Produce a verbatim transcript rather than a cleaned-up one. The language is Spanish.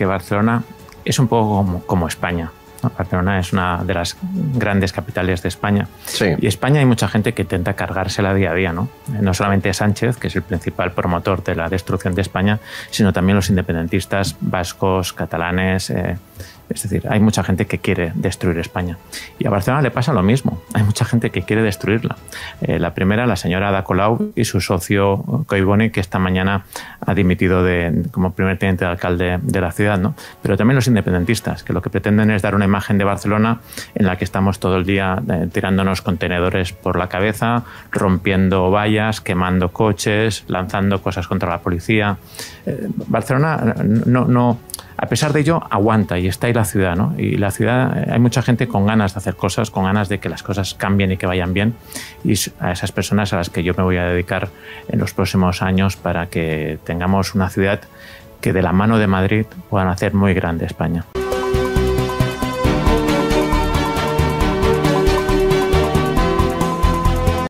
que Barcelona es un poco como, como España, ¿no? Barcelona es una de las grandes capitales de España. Sí. Y España hay mucha gente que intenta cargársela día a día, ¿no? No solamente Sánchez, que es el principal promotor de la destrucción de España, sino también los independentistas vascos, catalanes. Eh, es decir, hay mucha gente que quiere destruir España. Y a Barcelona le pasa lo mismo. Hay mucha gente que quiere destruirla. Eh, la primera, la señora Ada Colau y su socio Collboni, que esta mañana ha dimitido de, como primer teniente de alcalde de la ciudad, ¿no? Pero también los independentistas, que lo que pretenden es dar una imagen de Barcelona en la que estamos todo el día eh, tirándonos contenedores por la cabeza, rompiendo vallas, quemando coches, lanzando cosas contra la policía. Eh, Barcelona no... no A pesar de ello, aguanta y está ahí la ciudad, ¿no? Y la ciudad, hay mucha gente con ganas de hacer cosas, con ganas de que las cosas cambien y que vayan bien. Y a esas personas a las que yo me voy a dedicar en los próximos años para que tengamos una ciudad que de la mano de Madrid puedan hacer muy grande España.